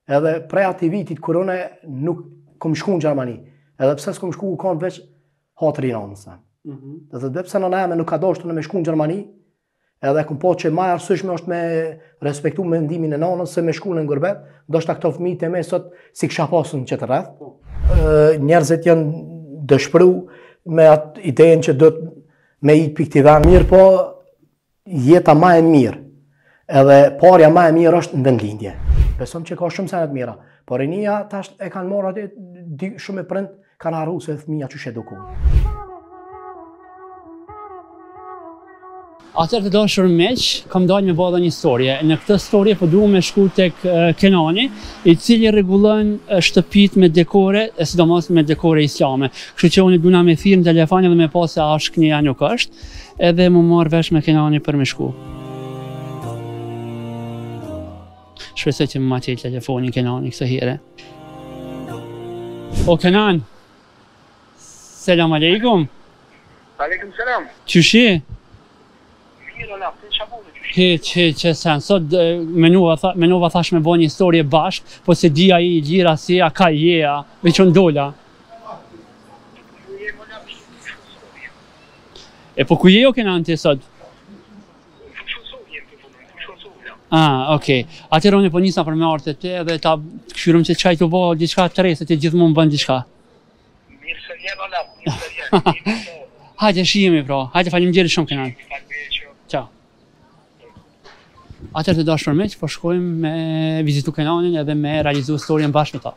Edhe prej atij vitit kur unë nuk kom shku në Gjermani. Edhe pse s'kom shku, kam veç hatri nanës. Dhe thotë pse nëna eme nuk ka dashur me shku në Gjermani, edhe kom po që më e arsyeshme është me respektu mendimin e nanës se me shku në Gurbet, ndoshta këto fëmijët e me sot si kisha pasur në qetë rreth. Njerëzit janë dëshpëru me atë idenë që do të me i pikë vend mirë, po jeta më e mirë. Edhe parja më e mirë është në vendlindje. Besom që ka shumë sene të mira, por rinia tash e kanë marrë atë shumë e prind kanë harru se fëmija që sheduku. Atër të dashur miq, kam dalë me bada një historie. Në këtë historie po duam me shku tek Kenani, i cili rregullon shtëpit me dekore, e sidomos me dekore islame. Kështu që unë duna me thirr në telefon dhe me pas se ashknia nuk është, edhe më marr vesh me Kenani për me shku. Shpresoj që më matej telefonin Kenani kësë here. O Kenan, selam aleikum. Aleikum selam. Qyshi? Mirë, la, të çabone qyshi. Hiç sen. Sot menova thash me bo një historie bashk, po se dia i lira si a ka jeja, veçon dola. E po ku je o Kenan ti sot? Okej. Atëherë unë po nisa për me ardhur te te dhe ta këshirëm që çaj të bëj diçka të re se ti gjithmonë bën diçka. Mirë se vjen ola, mirë se vjen. Hajde shihemi pra. Hajde faleminderit shumë Kenan. Ciao. Atëherë të dashur miq, po shkojmë me vizitu Kenanin edhe me realizu historien bashkë me ta.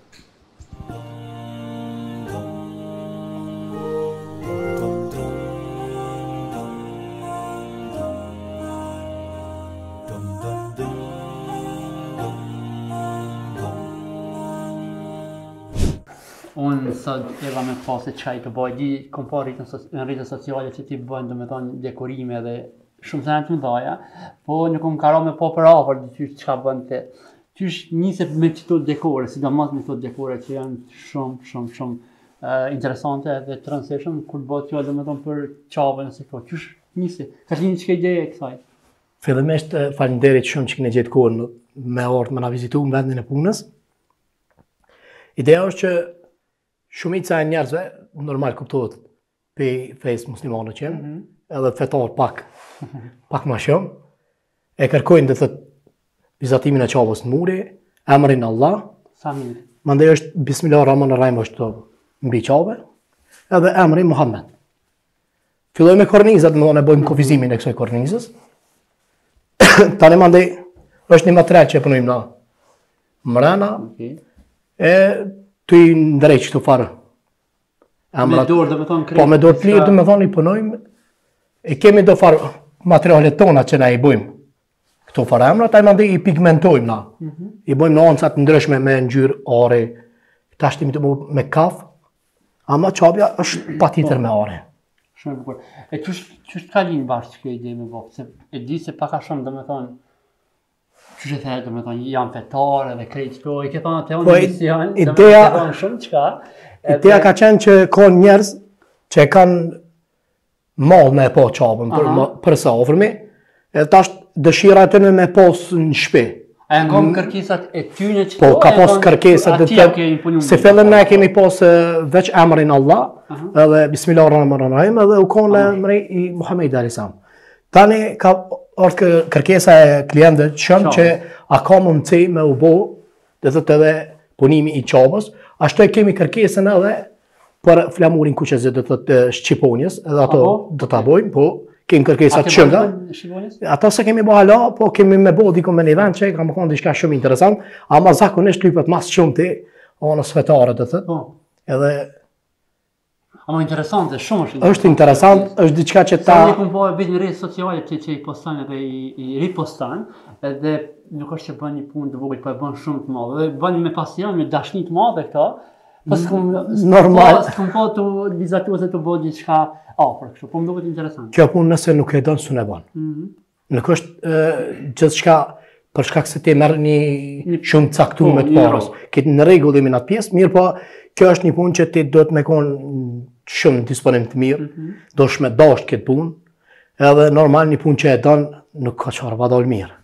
Unë sot eva me pasë çaj të bëj, di kom pa në rrjetet sociale që ti bën domethënë dekorime dhe shumë sene të mëdha, po nuk kom karo me pa për afër di çka bën ti. Qysh nisi me këto dekore, sidomos me këto dekore që janë shumë interesante dhe të rëndësishme kur bëhet fjalë domethënë për çavën ose këto. Qysh nisi? Ka një çka ide e kësaj? Fillimisht faleminderit shumë që keni gjetë kohën me ardhur më na vizitu në vendin e punës. Ideja është që shumica e njerëzve, normal kuptohet, pe fejs muslimane që jenë, edhe fetar pak ma shumë, e kërkojnë dhe thët vizatimin e qabës në muri, emrin Allah, mandej është Bismillahirrahmanirrahim është të mbi qabë, edhe emri Muhammed. Filloj me kornizat, më e bojmë kufizimin e kësoj kornizës, tani mandej është një material që e punojmë na mrena, e të i ndrejq të farë. Me dorë dhe me thonë krejtë? Po me dorë të lirë dhe me thonë i punojmë, e kemi do farë materialet tona që na i bojmë këto farë emra, ta i mandi i pigmentojmë na. I bojmë në anësat ndryshme me ngjyrë are, ta shtimi të bu me kaf, ama qabja është patitër me are. Shumë bukur. E qështë ka linë bashkë që kjo ide me bo? E di se paka shumë dhe me thonë, që që thejtë, me thonë, janë fetare dhe krejtë këto, i ke thonë atë unë mision, dhe me thonë shumë qka. Ideja ka qenë që ka njerëz që e kanë mal me e po qabën për sa ofërmi, edhe tash dëshira e tëne me pos në shpi. A janë kom kërkesat e tyne që po, ka pos kërkesat dhe të... Se fillim ne kemi pos veç emrin Allah, edhe Bismillahirrahmanirrahim, edhe u konë emri i Muhammed Alisam. Tani ka orë kërkesa e klientëve shumë që a ka mundësi me u bo, dhe thët edhe punimi i qabës, ashtu e kemi kërkesën edhe për flamurin kuqezit dhe thët Shqiponjës, edhe ato do të bojmë, po kemi kërkesat shumë. Ato se kemi bo hala, po kemi me bo dikon me një vend që ka më konë diçka shumë interesant, ama zakonisht lypet mas shumë ti anës fetare dhe thët. Edhe ama interesante, shumë është interesant. Është interesant, është diçka që ta... Sa një kumë po e bitë në rrjetet sociale që i postan edhe i ripostan, edhe nuk është që bën një punë të vogël, po e bën shumë të madhe. Dhe bën me pasion, me dashni të madhe këto. Po s'kum po të vizatu ose të bëj diçka afër kështu, po më duket interesant. Kjo punë nëse nuk e don s'u e bën. Nuk është gjithçka për shkak se ti merr një shumë caktuar të parës. Këtë në rregull jemi në atë pjesë, mirë po kjo është një punë që ti duhet me kon shumë disponim të mirë, do shme dasht këtë punë, edhe normal një punë që e don nuk ka çfarë va dal mirë.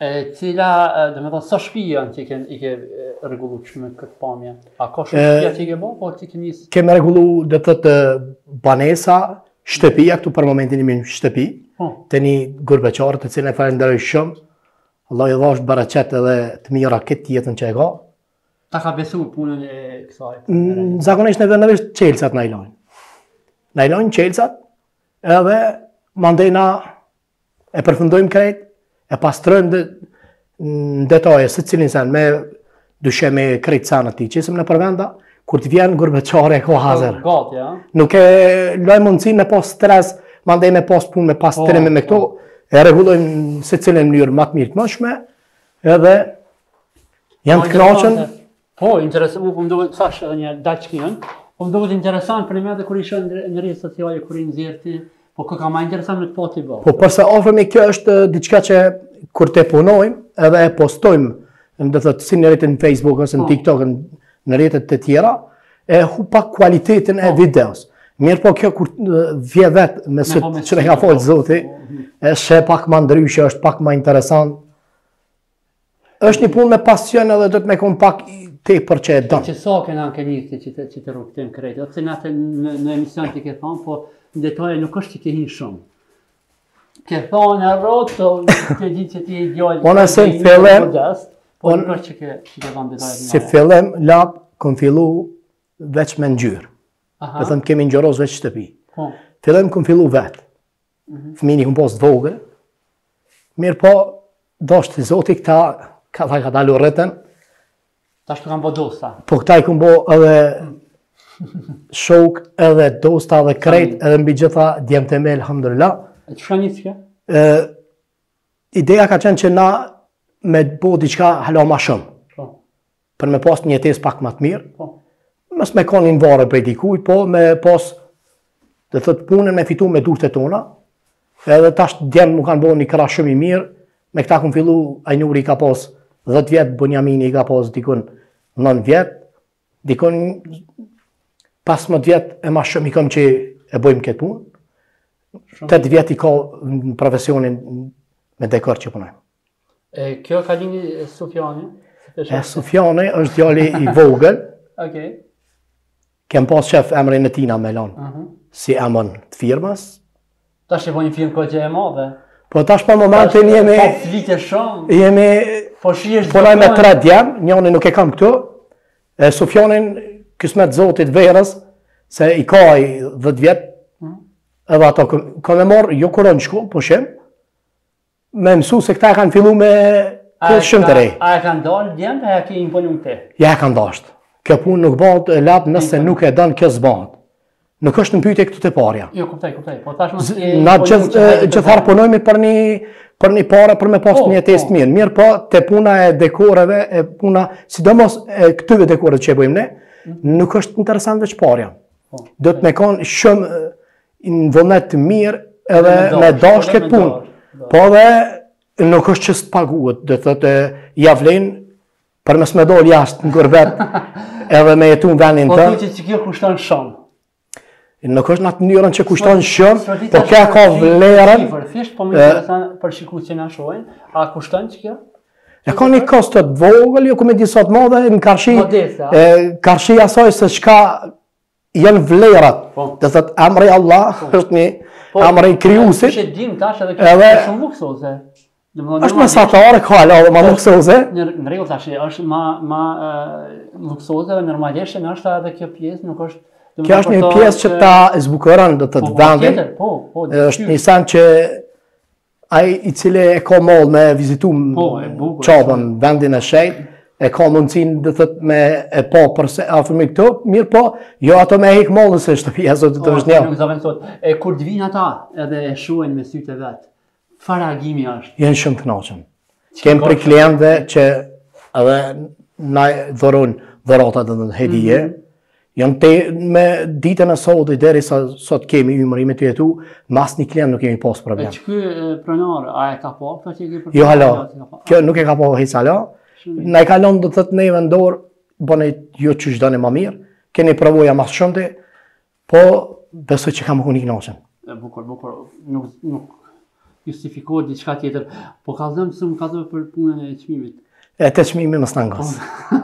Cila, dhe me thonë, sa shtëpi janë që i ke rregullu me këtë pamje? A ka shumë shtëpia që i ke bo, po që i ke njësë? Kemi rregullu, dhe thëtë, banesa, shtëpia, këtu për momentin imi në shtëpi, të një gurbeqarë të cilën e falenderoj shumë, Allah i dhash baraqet edhe të mira këtë jetën që e ka. Ta ka besu punën e kësaj? Zakonisht në vendëvesh qelësat në ilojnë. Në ilojnë qelësat, edhe mandena e përfundojmë krejt, e pastrojmë në detaje së cilin sen, me dyshe me krejt sanët ti, qësëm në përvenda, kur të vjen gurbeqare e ko hazer. Gati, ja? Nuk e loj mundësi me pas stres, mandej me pas punë, me pas treme me këto, e regulojmë se cilin mënyrë më të mirë të mëshme, edhe janë të knaqën. Po, interesant, po më duhet, thash edhe një daqkijën, po më duhet interesant për me dhe kur ishe në rrjetet sociale, kur i nëzirë ti, po kë ka ma interesant me të po t'i bërë. Po përse ofërmi kjo është diçka që kur te punojmë edhe e postojmë, në thëtë si në rrjetin në Facebook ose në TikTok, në rrjetet të tjera, e hu pak kualitetin e videos. Mirë po kjo kur vje vetë me sëtë që ne ka folë zoti, është pak ma ndryshe, është pak ma interesant. është një punë me pasion edhe do të me konë pak te për që e dënë. Që sa kena në kenisi që të rukëtim krejtë, ose në emision të ke thonë, po në detaje nuk është që ke hinë shumë. Ke thonë e rotë, të gjithë që ti e gjallë, Ona se në fillem, po nuk është që ke thonë detaje. si fillem, lap, kom fillu veç me ngjyrë. Dhe thëmë kemi ngjëros veç shtëpi. Fillem kom fillu vetë. Fëmini kom posë të vogël. Mirë po, doshtë të zoti këta, ka dalu rrëtën. Ta shtu kam bo dosta. Po këta i kom bo edhe shok, edhe dosta, edhe krejt, edhe mbi gjitha djemë të me, alhamdulillah. E që shka njësë kjo? Ideja ka qenë që na me bo diqka hala ma shumë. Për me pas një jetes pak ma të mirë. Mës me ka një varë për dikuj, po me pas, dhe thëtë punën me fitu me durët e tona. Edhe tash djemë mu kanë bo një këra shumë i mirë. Me këta kun fillu, Ajnuri ka pas 10 vjetë, Bunjamini ka pas dikun 9 vjetë. Dikun 15 vjetë e ma shumë i kom që e bojmë këtë punë. 8 vjetë i ka në profesionin me dekor që punojmë. Kjo ka lini Sufjani? Sufjani është djali i vogël. Kem pas qef emrin e tina me lanë, si emën të firmës. Ta shë po një firmë ko që e madhe? Po tash për momentin jemi... Po flite shumë? Jemi... Punoj me 3 djemë, njëni nuk e kam këtu. Sufjanin, kësmet zotit verës, se i ka i 10 vjetë, edhe ato ka me morë, jo kërën shku, po shem, me mësu se këta e kanë fillu me këtë shumë të rej. A e kanë dalë djemë, a e ke imponu te? Ja e kanë dashtë. Kjo punë nuk bëhet e lapë nëse nuk e dënë kjo zbanë. Nuk është në pyetje këtu të parja. Jo, kuptaj. Po tash mos na gjitharë punojmë për një pare për me pas një jetes të mirë. Mirë po, te puna e dekoreve, e puna, sidomos këtyve dekoret që e bëjmë ne, nuk është interesant veç parja. Do të me kanë shumë në vullnet të mirë edhe me dash këtë punë. Po dhe nuk është që së paguët, dhe thëtë javlen për mes me dole jashtë në gurbet edhe me jetu në vendin të. Po që kjo kushton shumë. Nuk është në atë njërën që kushton shumë, po kjo ka vlerën. Thjesht po më interesant për shikus që nga shojnë, a kushton që kjo? E ka një kostot vogël, jo ku me disot madhe, në karshi, karshi asaj se shka janë vlerat. Dhe thët, emri Allah është një emri kryusit. Po që dim tash edhe kjo është shumë luksoze. është mesatare, ka ala dhe ma luksoze. Në regull tash, është ma luksoze dhe normalisht në është edhe kjo pjesë, nuk është... Kjo është një pjesë që ta zbukëran dhe të vendin. është një sen që ai i cili e ka mollë me vizitu qabën vendin e shejt, e ka mundësin dhe thët me e po përse afërmi këto, mirë po, jo ato me hek mollë nëse shtëpia zotit të është një. Kur të vinë ata edhe e shuen me sytë e vetë, fa reagimi është? Jenë shumë të knaqen. Kem për klientëve që edhe na dhurojnë dhuratat dhe në hedije. Janë te me ditën e sotit deri sa sot kemi ymërimet të jetu, mas një klient nuk kemi pas problem. E që ky pronar, a e ka po? Jo hala, kjo nuk e ka po hejtë hala. Na i kalon do të thëtë neve ndorë, bëne jo që shdojnë ma mirë, keni provoja mas shumëti, po besoj që kam këni knaqen. Bukur, justifikohet diçka tjetër. Po kallëzojmë se më kallëzove për punën e çmimit. E të çmimi mos na ngos.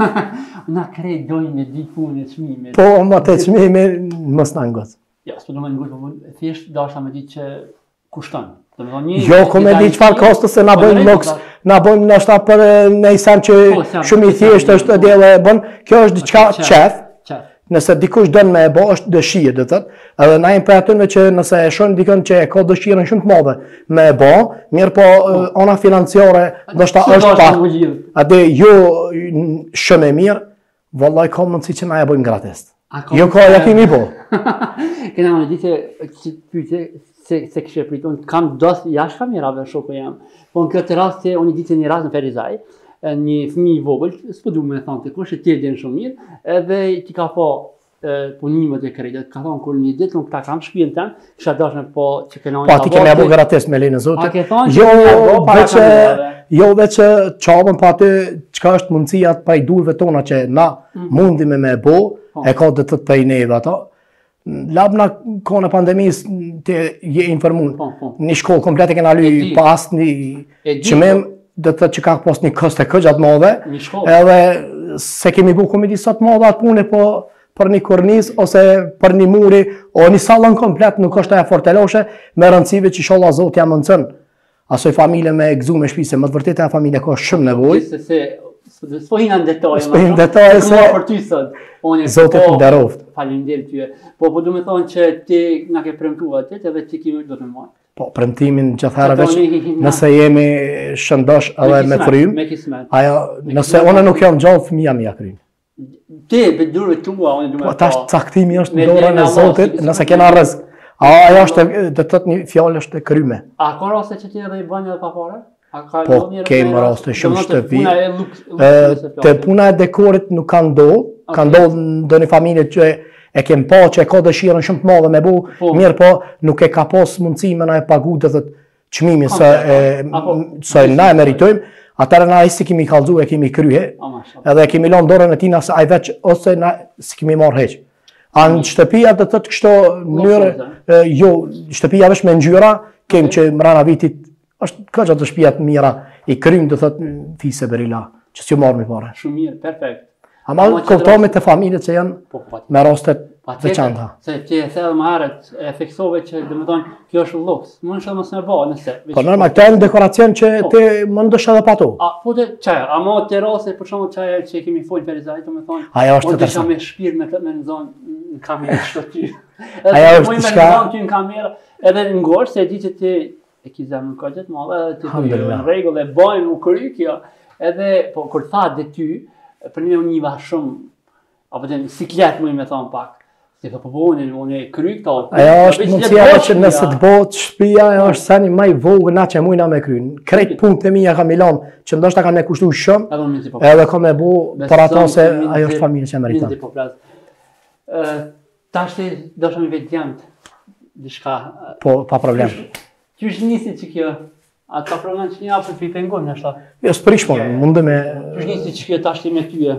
Na krejt dojnë me ditë punën e çmimit. Po, më të çmimi mos na ngos. Ja, s'po do më ngos, po thjesht dasha me ditë që kushton. Domethënë një Jo, ku me di çfarë kosto se na bëjmë loks, na bëjmë ndoshta për një sen që shumë i thjesht është edhe e bën. Kjo është diçka qef. Nëse dikush don me e bë, është dëshirë, do thotë. Edhe na jemi për atyre që nëse e shohin dikon që e ka dëshirën shumë të madhe me e bë, mirë po ona financiare ndoshta është pak. Atë jo shumë e mirë, vallahi ka mundësi që na e bëjmë gratis. Jo ka ja kemi po. Kena më ditë që pyetje se kishte pritur, kam dos jashtë kamerave shoku jam. Po në këtë rast se unë ditë një rast në Ferizaj, një fëmijë i vogël, s'po du me thonë të kush e tjerë din shumë mirë, edhe ti ka po punimet e kreditit, ka thonë kur një ditë unë këta kam shpinë tëmë, kisha dashme po që kena Po ti kemi apo gratis me lenë zotit. A ke thonë që jo veç çavën pa aty çka është mundësia të paj durve tona që na mundim me bo, e ka të të prej neve ato. Labna kone pandemis të je informun. Një shkollë komplet e kena luj pas një qëmim, dhe të që ka pas një këste këgjat madhe, edhe se kemi bu komedi sot madhe atë pune po për një kornis, ose për një muri, o një salon komplet nuk është e forteloshe, me rëndësive që sholla Zotë jam mëncën. Asoj familje me gëzu me shpise, më të vërtet e familje ka shumë nevoj. S'po hina në detaje, s'po hina në detaje se për ty sot. Zotit të nderoft. Faleminderit tyje. Po du me thonë që ti na ke premtuar atë edhe ti kimi do të më marrë. Po, premtimin gjithara veç nëse jemi shëndosh edhe me frym. Ajo, nëse une nuk jam gjallë, fëmija mi ja krym. Ti, për durve tua, unë du me po. Tash caktimi është në dorën e Zotit, nëse kena rrezik. Ajo është, dhe të një fjallë është e kryme. A ka raste që ti edhe i bënë edhe pa pare? Po, kemë raste shumë shtëpi. Të puna e dekorit nuk ka ndodhë, ka ndodhë në një familje që e kem pa që e ka dëshirën shumë të madhe me bu, mirë po nuk e ka pas mundësi me na e pagu dhe të qmimi se na e meritojmë, atërë na e si kemi kalzu e kemi kryhe, edhe e kemi lanë dorën e tina se aj veç ose na si kemi marrë heq. A në shtëpia dhe të kështo mënyrë, jo, shtëpia vesh me ngjyra, kem që mrana vitit, është ka që të shtëpia të mira, i krym dhe të fise berila, që s'ju marrë mi pare. Shumë mirë, perfekt. Ama kuptomi të familjet që janë me rastet veçanta. Se ti e thellë më herët, e fiksove që dhe më thonë, kjo është luks. Më në shumë mësë me ba, nëse. Po normal, këta e në dekoracion që ti më ndësh edhe pa to. Po të qaja, ama të rase, për shumë qaja që kemi folë Ferizaj, të me thonë, aja është të tërsa. Me shpirë me në zonë në kamerë shto ty. Aja është të shka. Ty në kamerë, edhe në ngorë, se di që ti e ki zemë në kërgjët madhe, edhe ti në regull e bajnë u kry kjo, edhe, po, kur tha dhe ty, për një njiva shumë, apo të siklet më i me thonë pak, se të përbonin, unë e kry këta. Aja është mundësia që nëse të botë shpia, aja është sani maj vogë na që mujna me krynë. Krejt punkt e mija ka milan, që ndoshta ka me kushtu shumë, edhe ka me bo për ato se ajo është familje që e meritan. Ta shte do shumë i vetë djemët, dishka. Po, pa problem. Që është njësi që kjo? A ka problem që një apë të pengon në shta? Jo, s'prish po, mundë me... Që është njësi që kjo ta shte me tyje?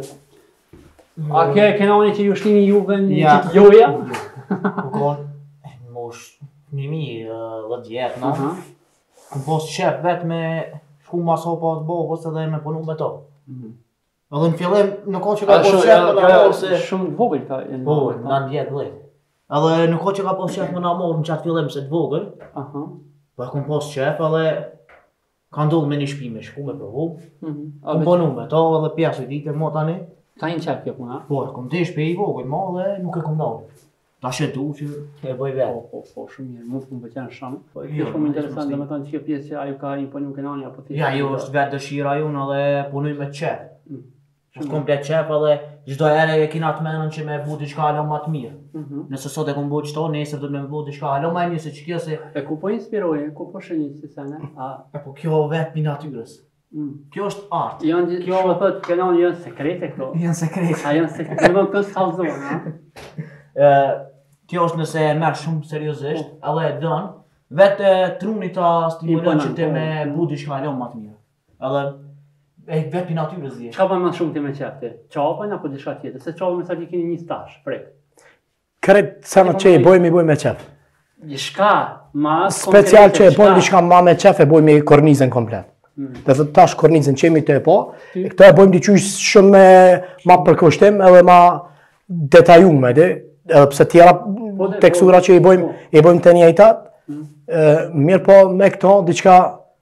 A kena unë që ju shtimi juve një qitë joja? Kukon, mosh 2010 jetë, no? Në posë qep vetë me shku ma sopa të bobës edhe me punu me to. Edhe në fillim, në ko që ka posë qep më në amorë se... Shumë vogël ka e në vogël, në në vjetë dhe. Edhe në ko që ka posë qep më në amorë në qatë fillim se të vogël, po e kom posë qep edhe ka ndollë me një shpi me shku me provu. Kom punu me to edhe pjesë i dite mo tani. Ka një qep kjo puna? Po, kom të shpe i vogël ma dhe nuk e kom nalë. Ta shetu që e bëj vetë. Po, shumë mirë, mu më pëqenë shumë. Kjo shumë interesant dhe me tonë që kjo pjesë që aju ka imponu kënani apo të... Ja, jo është vetë dëshira ju në dhe punuj me qep. është komplet qep edhe çdo herë e kina të menën që me bu diçka alo më të mirë. Nëse sot e kom bu çto, nesër do të më bu diçka alo më mirë se kjo se e ku po inspiroje, ku po shënit si sa ne? Po kjo vetë mi natyrës. Kjo është art. Kjo më thotë kanë janë sekrete këto. Janë sekrete. A janë sekrete, do të kallëzon, ha? Kjo është nëse e merr shumë seriozisht, edhe e don, vetë truni ta stimulon që të me bu diçka alo më të mirë. Edhe vetë pi natyrës dhe. Çka bën më shumë ti me qefti? Çapën apo diçka tjetër? Se çapën me sa ti keni një stash, prek. Kret sa më çej bëjmë me qef. Diçka ma special që e bojmë diçka ma me qef e bojmë me kornizën komplet. Dhe thot tash kornizën qemi të e po, këto e bojmë diqysh shumë ma përkushtim edhe ma detajume, edhe pse tjera tekstura që i bojmë të njëjtat, mirë po me këto diçka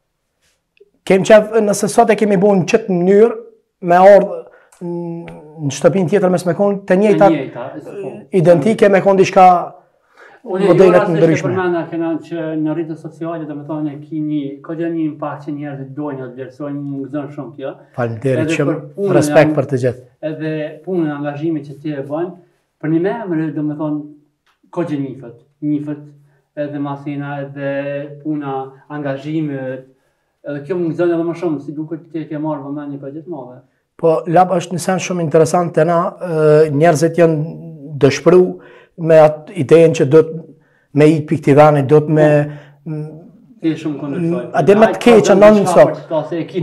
kem qef, nëse sot e kemi bojnë në qëtë mënyrë, me ardhë në shtëpin tjetër mes me konë të njëjtat identike me konë diçka modelet të ndryshme. Përmenda kena që në rritët sociale dhe me thonë e ki ka një impakt që njerëzit dojnë të vlerësojnë, më gëzën shumë kjo. Faleminderit shumë, respekt për të gjithë. Edhe punën, angazhimit që ti e bënë, për një me emre dhe me thonë, ka gjë njifët, edhe masina, edhe puna, angazhimit, edhe kjo më gëzën edhe më shumë, si duke ti e ke marrë vëmendje një për gjithë madhe. Po, lab është një sen shumë interesant të na, njerëzit janë dëshpëru me atë idejen që do të me i pikti vani, do të me... Ti shumë kondërsoj. A dhe me të keqë, në nësot.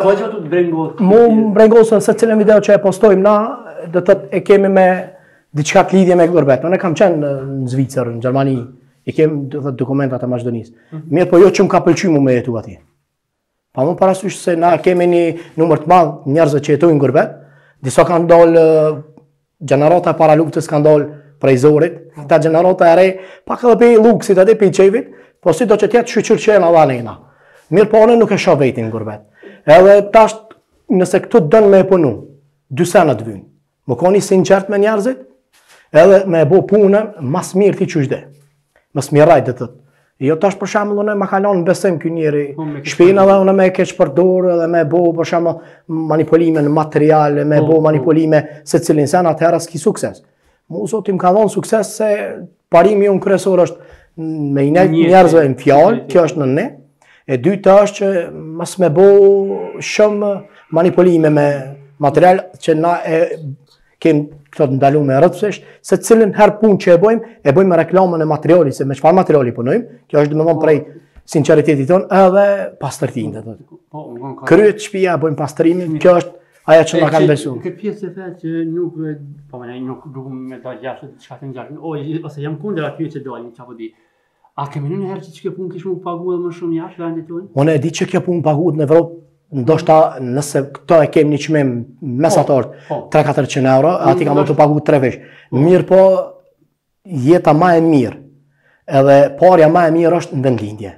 Mu brengosën se cilën video që e postojmë na, dhe të e kemi me diçka të lidhje me Gurbet. Unë e kam qenë në Zvicër, në Gjermani, i kemi dokumentat e Maqedonisë. Mirë, po jo që më ka pëlqy mu me jetu ati. Pa më parasysh se na kemi një numër të madh njerëzve që jetojnë në Gurbet, disa kanë dalë gjenerata para luftës kanë dalë prej Zorit, ta gjenerata e re, pak edhe pe luksit edhe pe qevit, po si do që tjetë shqyqyr që e në dhanina. Mirë po one nuk e shoh vetin në Gurbet. Edhe tash nëse këtu dënë me e punu, 2 sene të vynë, më koni sinqert me njerëzit, edhe me e bo punën mas mirë ti qyshde, mas miraj dhe tëtë. Jo tash për shembull unë ma kalon në besim ky njeri shpinë edhe unë me keq përdor edhe me bo për shembull manipulime në materiale, me bo manipulime se cilin sen atëherë s'ki sukses. Mu zoti më ka dhënë sukses se parimi unë kryesor është me i nejt njerëzve në fjalë, kjo është në ne. E dyta është që mas me bo shumë manipulime me material që na e kemi këto të ndalu me rëtësisht, se cilin her punë që e bojmë me reklamën e materiali, se me çfarë materiali punojmë, kjo është domethënë prej sinqeritetit tonë, edhe pastërtinë të thotë. Kryet shtëpia e bojmë pastrimin, kjo është ajo që na kanë besuar. Këtë pjesë e thotë që nuk duhem me dal jashtë diçka të ngjashme, ose jam kundër aty që dalin çapo di. A kemi në herë që kjo punë kish më paguar më shumë jashtë vendit tonë? Unë e di që kjo punë paguhet në Evropë. Ndoshta nëse këto e kemi një çmim mesator 300-400 euro, ati ka më të pagu 3 vesh. Mirë po, jeta ma e mirë, edhe parja ma e mirë është në vendlindje.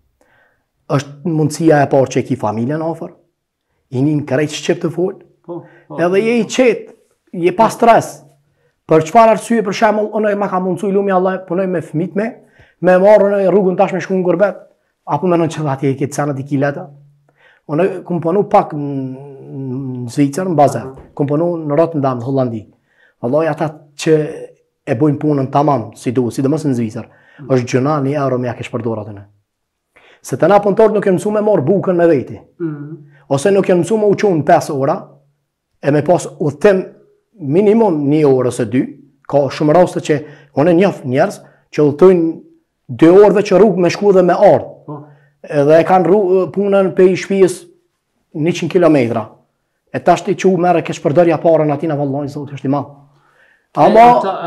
është mundësia e parë që e ki familjen ofër, i njën krejt shqip të folë, edhe je i qetë, je pa stres. Për çfarë arsye, për shembull, unë ma ka mundësu i lumi Allah, punoj me fëmit me marrën e rrugën tash me shku në Gurbet, apo me në që atje i këtë sanat i kileta. Unë kum punu pak në Zvicër, në Bazar, kum punu në Rotterdam, në Hollandi. Allah, ata që e bojnë punën tamam, sidomos në Zvicër, është gjëna 1 euro me ja kesh përdor atë. Se të na punëtorët nuk e mësu me marrë bukën me veti. Ose nuk e mësu me uqunë 5 ora, e me pas udhtim minimum 1 orë ose 2, ka shumë raste që unë njoh njerëz që udhtojnë 2 orëve që rrugë me shku dhe me ardhë. Edhe e kanë punën pe i shtëpisë 100 kilometra. E tash ti që u merre kesh përdorja parën aty na vallallojnë zoti është i madh. Ama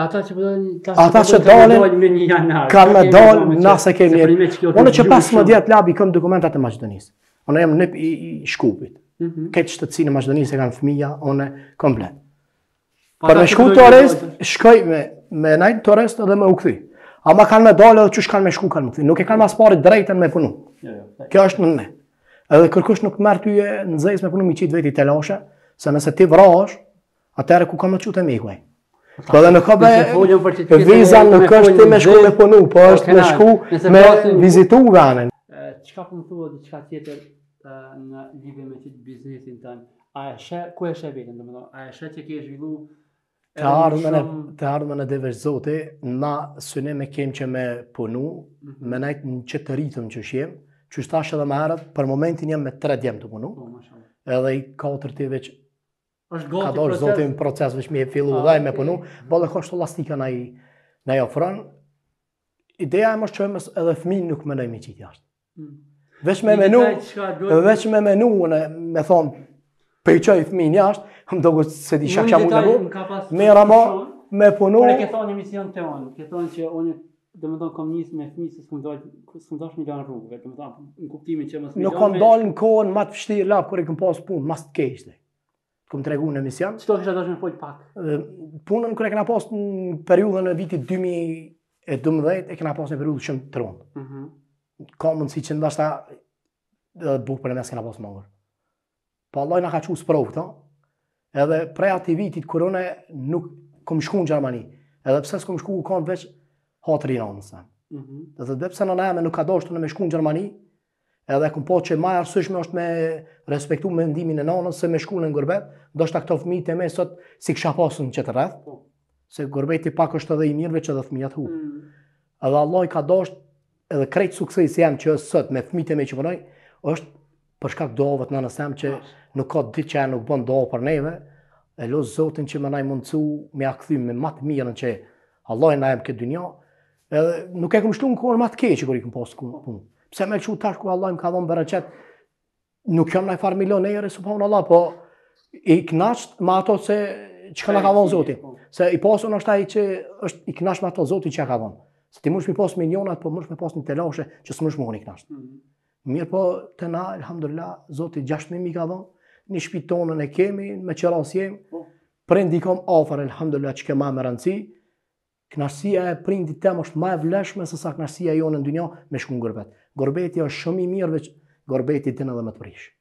ata që dalin me 1 janar. Kanë me dal nëse kemi. Unë që 15 vjet labi kam dokumentat e Maqedonisë. Unë jam në i Shkupit. Këtë shtetësinë e Maqedonisë kanë fëmija, unë komplet. Për me shku turist, shkoj me najt turist edhe me u kthy. Ama kanë me dalë edhe çush kanë me shku kanë me kthy. Nuk e kanë mas parit drejtën me punu. Kjo është në ne. Edhe kërkush nuk merr ty në zez me punu mi qit veti telashe, se nëse ti vrash, atëherë ku ka më çutë mikuaj. Po edhe në kobe viza nuk është ti me shku me punu, po është me shku me vizitu vënën. Çka po më thua diçka tjetër në lidhje me këtë biznesin tënd? A e sheh ku e sheh veten, domethënë, a e sheh që ke zhvilluar Të ardhmën e devesh zoti, na synim e kem që me punu, me najt në qëtë ritëm që shjem, që shtash edhe më herët, për momentin jam me 3 djemë të punu, edhe i 4 të veç ka dorë zoti në proces, veç mi e fillu dhe me punu, bëllë ka shto lastika na i ofron. Ideja e më shqojmë edhe fëmin nuk me nëjmi qitë jashtë. Veç me menu, me thonë, për i qoj fëmin jashtë, më dogu se di shak shamu në bu, mera ma me punu. Por e ke thonë një mision të onë, ke thonë që unë domethënë kam nisë me fëmijë se s'm dash me lan rrugëve, domethënë në kuptimin që mos Nuk kam dalë në kohën më të vështirë lap kur i kam pas punë, mas të keqte. Kom tregu në emision. Çto kisha dashur të fol pak. Punën kur e kena pas në periudhën e vitit 2012 e kena pas në periudhë shumë të rëndë. Ka mundësi që ndoshta bukë për e mes kena pas mangër. Pa Allah na ka qu sprovë, ta. Edhe prej ati vitit kur une nuk kom shku në Gjermani. Edhe pse s'kom shku u kanë veç hatër Iranës. Dhe pse nëna eme nuk ka dashur me shku në Gjermani, edhe kom po që ma arsyeshme është me respektu mendimin e nanës se me shku në Gurbet, ndoshta këto fëmijët e me sot si kisha pasur në qëtë rreth, se Gurbeti pak është edhe i mirë veç edhe fëmijat hu. Edhe Allah i ka dashur edhe krejt suksesi jam që është sot me fëmijët e me që punoj, është për shkak doave të nënës jam që nuk ka ditë që nuk bën doa për neve, e los Zotin që më na mundsu me a kthy me më të mirën që Allah na jep këtë dynjë. Edhe nuk e kam shtuar në kohën më të keqe kur i kam pas punë. Pse më çu tash ku Allah më ka dhënë bereqet, nuk jam ndaj far milionere subhanallahu, po i kënaqt me ato se çka na ka dhënë Zoti. Se i pasun është ai që është i kënaqsh me ato Zoti që ka dhënë. Se ti mund të pas milionat, po mund të pas një telashe që s'mund të i kënaqsh. Mirë po të na, alhamdulillah, Zoti 6.000 mi ka dhënë, një shtëpi tonën e kemi, me qëras jemi, prindi kom afër, alhamdulillah, që ke ma me rëndësi, kënaqësia e prindit tem është ma e vlefshme se sa kënaqësia jonë në dynjë me shku në Gurbet. Gurbeti është shumë i mirë, veç Gurbeti din edhe me të prish.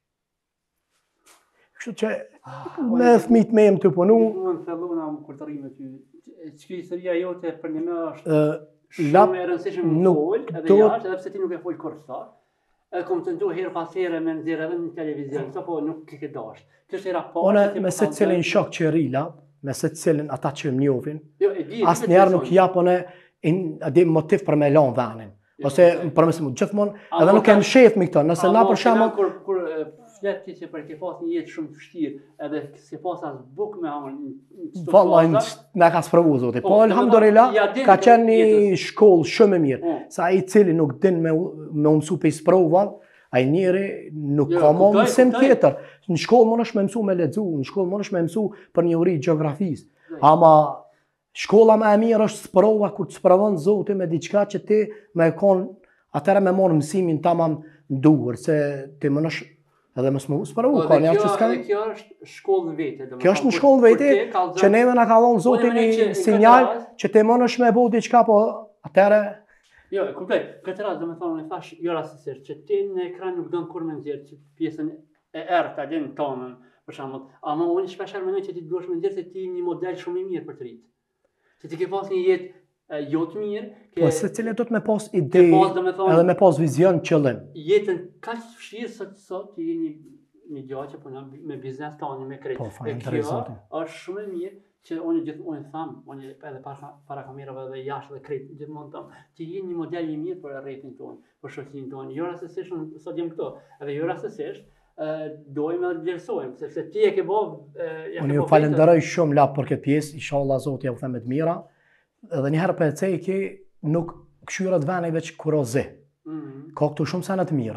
Kështu që me fëmijët me jem të punu. Unë thelluna më kurtërimet ty. Çka historia jote për një më është shumë e rëndësishme në fol, edhe jashtë, edhe pse ti nuk e fol kurrë. E kom të ndu herë pas here me nëzirë edhe në televizion, po nuk ke dashtë. Kështë e raport... One me se cilin shok që rila, me se cilin ata që më njofin, asë njerë nuk japone motiv për me lanë venin. Ose përmesi mu gjithmonë, edhe nuk e më shef me këto, nëse na për shamë... Kur fletë ti që për ke pas një jetë shumë të vështirë, edhe ke pas as buk me hamër... Vallaj, ne ka sprovu, Zoti. Po, alhamdulillah, ka qenë një shkollë shumë e mirë. Sa ai cili nuk din me mësu pe sprova, ai njeri nuk ka më mësim tjetër. Në shkollë mund është me mësu me lexu, në shkollë mund është me mësu për një uri gjeografisë. Ama shkolla më e mirë është sprova kur të sprovon Zoti me diçka që ti më kon atëra me marr mësimin tamam duhur se ti më është edhe mësë më usparu, ka njerë që s'kanë... Kjo është shkollë në vete. Kjo është në shkollë vete, që neve nga ka dhonë Zotin një sinjal që te më nëshme e bo diqka, po atëre... Jo, e kuptoj, këtë rast dhe me thonë, në thash, jo rastësisht, që ti në ekran nuk dënë kur me nëzirë, që pjesën e erë të adin tonën, për shambull, ama unë shpeshar menoj që ti duhesh me nëzirë se ti një model shumë i mirë për të rritë. Që ti ke pas një jetë jo të mirë, po se cilë do të me pas ide edhe me pas vizion qëllim. Jetën ka që fshirë sot ti një gjë që punon me biznes tani me krejt. E kjo është shumë e mirë që unë gjithmonë tham, unë edhe para kamerave dhe jashtë dhe krejt gjithmonë tham, ti je një model i mirë për rrjetin tonë, për shoqërinë tonë. Jo rastësisht sot jam këto, edhe jo rastësisht dojmë të vlerësojmë, sepse ti e ke bërë unë ju falenderoj shumë lap për këtë pjesë, inshallah Zoti ja u them me të mira. Edhe njëherë për e cejki nuk këshyrat veneve që kurozi. Ka këtu shumë senet mira.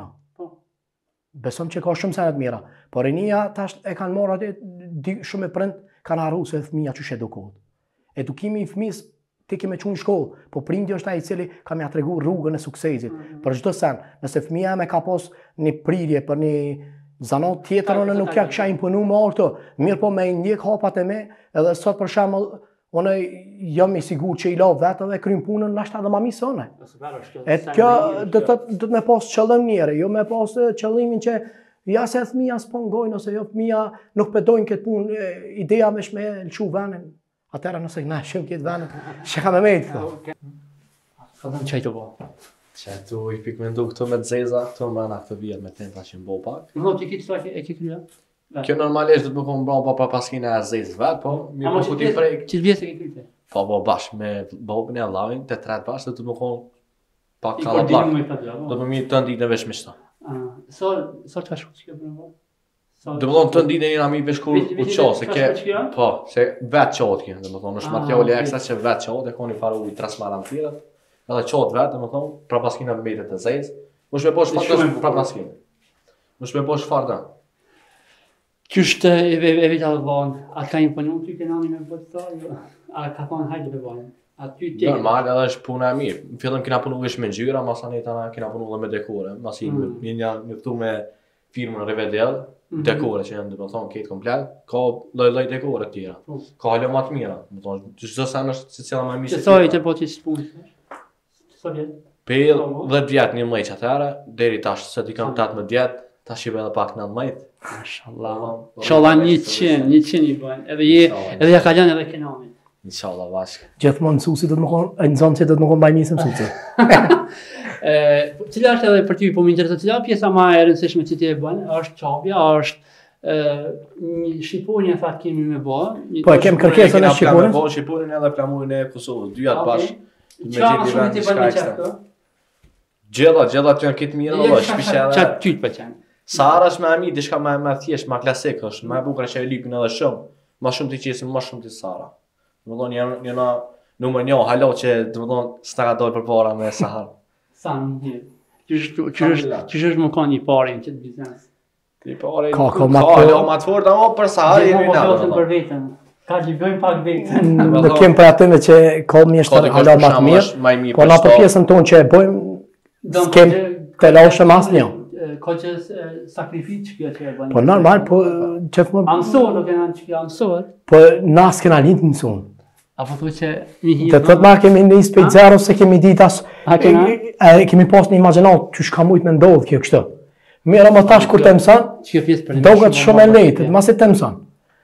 Besom që ka shumë senet mira. Por e njëja tash e kanë marrë atë shumë e prind kanë arru se fëmija që shedukohet. Edukimi i fëmis ti ke me qunë shkollë, po prindi është ai i cili ka me atregu rrugën e suksesit. Për çdo sen, nëse fëmija me ka pas një prirje për një zanat tjetër, unë nuk ja kisha imponu më orto. Mirë po me ndjek hapat e me, edhe sot për shembull unë jam i sigur që i la vetë dhe krym punën nashta dhe ma misone. E kjo do të me pas qëllim njëre, jo me pas qëllimin që ja se fëmija s'pongojnë ose jo fëmija nuk pedojnë këtë punë, ideja me shme lëqu venin. Atëra nëse na shumë këtë venin, që ka me mejtë këto. Ka dhe në qaj të bo? Që tu i pikmendu këtu me të zeza, këtu më në këtë vjetë me tenta që më bo pak. Në që këtë e ke krya? Kjo normalisht do të më konë bra pa paskina e zezë vetë, po mi më ku ti prej... Qëtë vjetë e ke kryte? Po bashkë me babën e Allahun, të tretë bashkë, do të më konë pak kalla plak. Do të më të ndinë në vesh me shta. Sa të ka shku që kjo për në bërë? Do më thonë të ndinë e një mi vesh kur u qo, se ke... Po, se vetë qotë kjo, do më thonë, është matjoli ekstra që vetë qotë, e koni faru i trasmara në tjera, edhe qotë vetë, do më thonë, pra paskina me metet e zezë, më shme po shfarë pra paskina. Më shme po shfarë Qështë e vita dhe banë, a ka imponu ty ke nani me bëtë ta, a ka thonë hajde me banë? Aty tjetër. Normal, edhe është puna e mirë. Në fillim kena punu vesh me ngjyra, masanej tani kena punu edhe me dekore. Masi një këtu me firmën Rivedel, dekore që janë domethënë këtë komplet, ka lloj dekore të tjera. Ka hala më të mira, domethënë çdo sa është secila më mirë. Që thoi të po ti punë. Sa vjet? Për 10 vjet 11 atëherë, deri tash se ti kam 18 vjet, tash i edhe pak 19. Mashallah. Inshallah 100 i bën. Edhe ja ka lënë edhe Kenani. Inshallah bashkë. Gjithmonë mësuesi do të më konë, nxënës që do të më konë mbaj mirë se mësuesi. Cila është edhe për ty, po më intereson cila pjesa më e rëndësishme që ti e bën, është çapja, është një shqiponje fat kemi me bë. Po e kem kërkesën e shqiponjes. Po shqiponin edhe flamurin e Kosovës, dy janë bashkë. Çfarë shumë ti bën me çfarë? Gjella të janë këtë mirë, valla, shpisha edhe. Çfarë ty të pëlqen? Sara është më e mirë, diçka më thjesht, më klasik është, më e bukur që e lipin edhe shumë. Më shumë ti qesin, më shumë ti Sara. Domethënë janë numër 1, halo që domethënë s'ta ka dalë përpara me Sahar. Sa mirë. Që është më kanë një parë në këtë biznes. Ti parë. Ka më të fortë, ama për Sahar jemi na. Për veten. Ka që bëjmë pak veten. Nuk kem për atë që ka mjeshtër hala më të mirë. Po na për pjesën tonë që e bëjmë, s'kem të lashëm asnjë. Ka që sakrificë kjo që e bëjmë. Po normal, po gjithmonë. Amsohet, nuk e kanë që amsohet. Po na s'kena lind mësuar. Apo thu që mi hi. Të thotë ma kemi një spejt zero se kemi ditë as. Kemi pas një imagjinat që shka mujt me ndodhë kjo kështë. Mira më tash kur të mësan, doket shumë e lejtë, masi të mësan.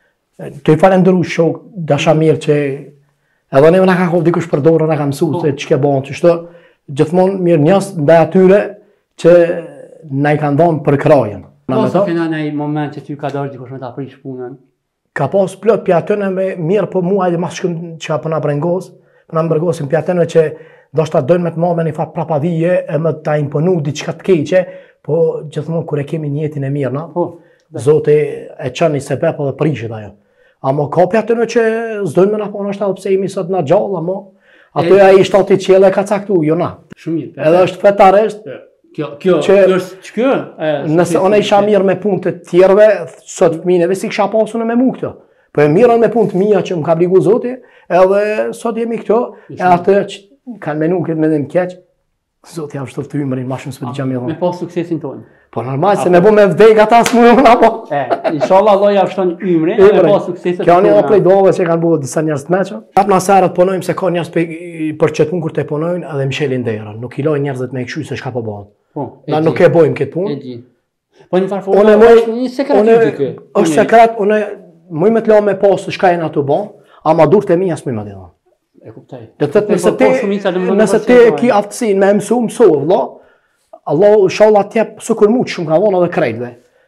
Të i falenderu shok, dasha mirë që edhe ne na ka kohë dikush për dorë, na ka mësu se që ke bon që shto, gjithmonë mirë njës ndaj atyre që na i kanë dhonë për krajen. Pasë kena në i moment që ty ka dorë dikush me ta prish punën? Ka pas plot për atëne me mirë po mua edhe mas shkëm që ka përna brengos, përna më brengosën për atëne që do shta dojnë me të ma me një fat prapavije e me ta imponu diçka të keqe, po gjithmonë kur e kemi një jetin e mirë na, Zoti e qënë një sebep edhe prishit ajo. Amo ka për atëne që zdojnë me na po nështë pse jemi sot na gjallë, amo ato ja i shtati qele ka caktu, jo na. Shumë mirë. Edhe është fetaresht, Kjo është kjo? Nëse one isha mirë me punë të tjerëve, sot fëmineve si kisha pasune me mu këto. Po e mirën me punë të mija që më ka bligu Zoti, edhe sot jemi këto, e atë që kanë menu këtë me dhe më keq, Zoti javë shtoftë ymërin, ma shumë s'pëti gjami me pas suksesin tonë. Po normal, se me bu me vdek ata s'mujë më apo. Inshallah Allah javë shton ymërin, me pas suksesin tonë. Kjo një prej doave që kanë bu disa njerës të meqa. Apë nasarët ponojmë se ka njerës për qëtë punë kur të ponojnë edhe Michelin Dera. Nuk i lojnë njerëzët me i këshu se shka po bëhen. Na nuk e bojmë këtë punë. Po një farforma është një sekret të kë. është sekret, unë muj me të lo me posë shka e nga të bon, ama dur të mi asë muj me të dhon. E kuptaj. Dhe të nëse ti ki aftësin me mësu, vëlla, Allah inshallah t'jep sukur mu që shumë ka dhonë edhe krejtve.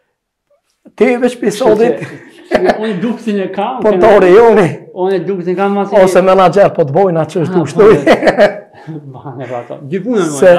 Ti veç pisodit. Unë dukësin e kam. Po të ore joni. Unë dukësin e kam masi. Ose menager po të bojna që është ushtuj. Bane vata. Dy punën më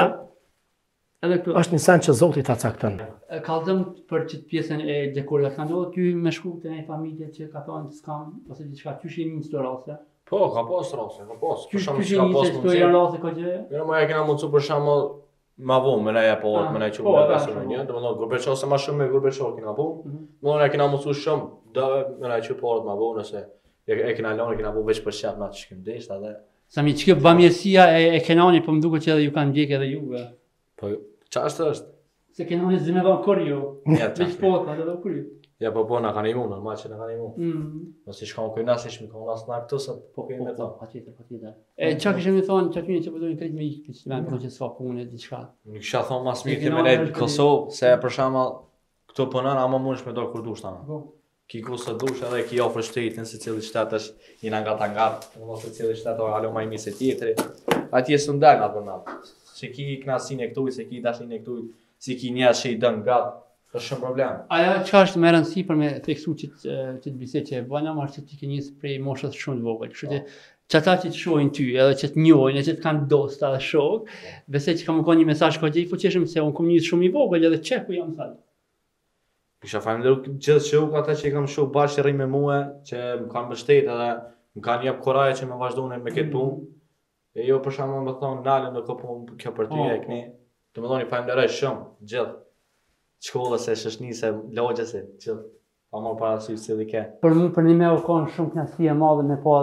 e. është një sen që Zoti ta cakton. Kallëzëm për qëtë pjesën e dekorit. Ka ndodhur ty me shku të një familje që ka thonë s'kam, ose diçka, qysh jemi një çdo raste? Po, ka pas raste, ka pas. Qysh jemi një çdo raste ka gjë? Jo, më e kena mundsu për shembull ma vonë me na po, me na çu me personin, domethënë Gorbaçov se më shumë me Gorbaçov kena punë. Domethënë kena mundsu shumë, do me na çu po ma vonë se e kena lënë, kena veç për shkak na çkim desh atë. Sa mi çka bamirësia e Kenani, po më duket që edhe ju kanë ndjek edhe juve. Po, çfarë është? Se Kenani zë me dhon kur ju. Veç po, atë do kur ju. Ja po na kanë imun, normal që na kanë imun. Mos i shkon këtu na siç më kanë nas na këtu sot po kemi me to. Patjetër. E çka kishim të thonë çka që po doin krejt me ikë, që vend që s'ka punë diçka. Nuk kisha thonë mas mirë me ne Kosovë, se për shembull këtu punon ama mundesh me dor kur dush tani. Ki ku sa dush edhe ki ofër shtetin se cili shtet është një ngat, mos se cili shtet o alo më mirë se tjetri. Atje s'u ndal apo na. Se ki knasinë këtu, se ki dashinë këtu, si ki një ashi dën gat. Është shumë problem. Ajo çka është më rëndësi për me theksu që të bisedë që e bëna, është që ti ke njës prej moshës shumë të vogël. Kështu që ata që të shohin ty, edhe që të njohin, që të kanë dosta dhe shok, besoj që kam qenë një mesazh që i fuqishëm se unë kam njës shumë i vogël edhe çeku jam thënë. Kisha falenderuar gjithë shok ata që kam shoh bashkë rri me mua, që më kanë mbështetur edhe më kanë jep kuraje që më vazhdojnë me këtë punë. E jo për shkakun më thon nalën në kopun kjo për ty e keni. Domethënë falenderoj shumë gjithë shkolla se shoqënisë lagje se që pa më parasysh se di ke. Për mua për një me u kanë shumë kënaqësi e madhe me pa edhe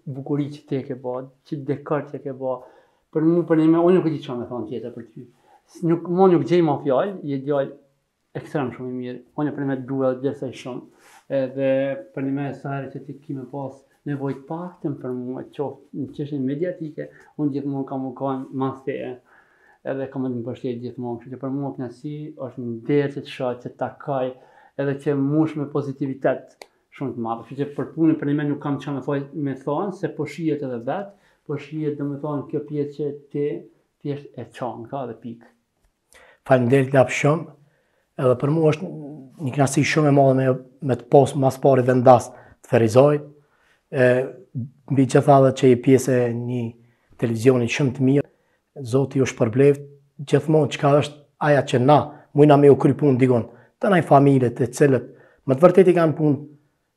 bukurie që ti ke bë, që dekor që ke bë. Për mua për një unë nuk e di çfarë më thon tjetër për ty. Nuk gjej më fjalë, je djalë ekstrem shumë i mirë. Unë për më duhet gjithsej shumë. Edhe për një sa herë që ti ke më pas nevojë të paktën për mua, qoftë në çështje mediatike, unë gjithmonë kam qenë mas teje. Edhe kam të mbështet gjithmonë, kështu që për mua kënaqësi është një derë që të shoh, që të takoj, edhe që mush me pozitivitet shumë të madh. Kështu që për punën për një nuk kam çfarë me thonë, se po shihet edhe vet, po shihet domethënë kjo pjesë që ti thjesht e çon, ka edhe pikë. Faleminderit lap shumë. Edhe për mua është një kënaqësi shumë e madhe me të pas mas pari vendas të Ferizoj. Mbi që tha dhe që je pjesë e një televizioni shumë të mirë. Zoti ju shpërbleft gjithmonë çka është aja që na mujna me u kry punë digon. Të naj familje të cilët më të vërtet i kanë punë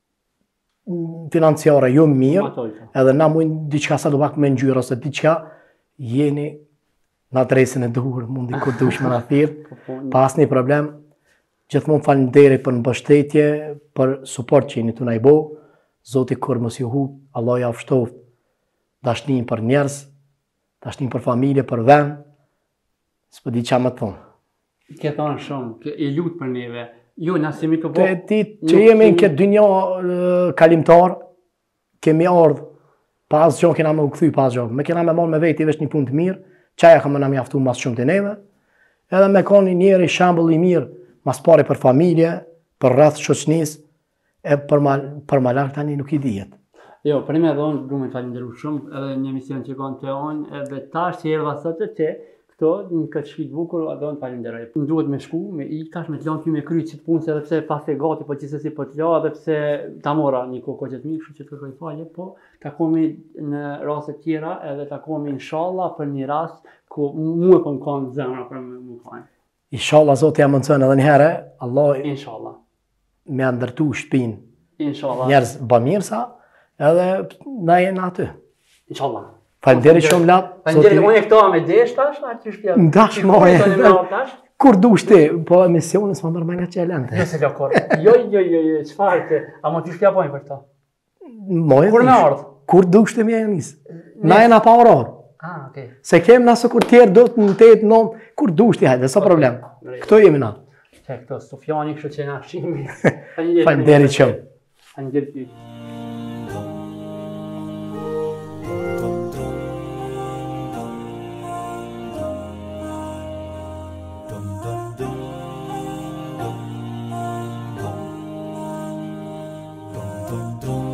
financiare jo mirë, edhe na mujnë diçka sa do pak me ngjyrë ose diçka jeni në adresën e duhur, mundi kur dush me na thirr, pa asnjë problem. Gjithmonë faleminderit për mbështetje, për suport që jeni tu na i bo. Zoti kur mos ju hub, Allah ja fshtoft dashnin për njerëz, dashnin për familje, për vend. S'po di çfarë më thon. Ke thonë shumë, e lut për neve. Jo, na semi të bëj. Ti që jemi në këtë dynjë kalimtar, kemi ardhur pas gjë kena më u kthy pas gjë. Me kena më marr me vetë vesh një punë të mirë, çaja kam na mjaftu mas shumë të neve. Edhe me koni njëri shembull i mirë, mas pari për familje, për rreth shoqënisë, e për ma larg tani nuk i dihet. Jo, për më dhon du me falenderoj shumë edhe një emision që kanë te on, edhe tash që erdha sot te këto në këtë shtëpi bukur, do të falenderoj. Më duhet me shku, me i tash me të lanë ty me kry çit punë, edhe pse pas e gati, po gjithsesi po të la, edhe pse ta mora një kohë që të mirë, kështu që të kërkoj falje, po takohemi në raste të tjera, edhe takohemi inshallah për një rast ku mua po më kanë zemra për më kanë. Inshallah Zoti ja mundson edhe një herë, Allah inshallah me ndërtu shtëpinë. Inshallah. Njerëz bamirsa, edhe na jemi aty. Inshallah. Faleminderit shumë lap. Faleminderit, unë e këto me desh tash, aty shtja. Dash moje. Kur dush ti, po emisionin s'ma merr më nga çelante. Jo se lokor. Jo, çfarë ti? A mund të shtja bojnë për këto? Moje. Kur na ardh? Kur dush ti më nis. Na jena pa orar. Ah, okay. Se kem na se kur tjerë do të në 8-9, kur dush ti hajde, sa problem. Këto jemi na. Çe këto Sufjani kështu që na shihemi. Faleminderit shumë. Faleminderit. Dum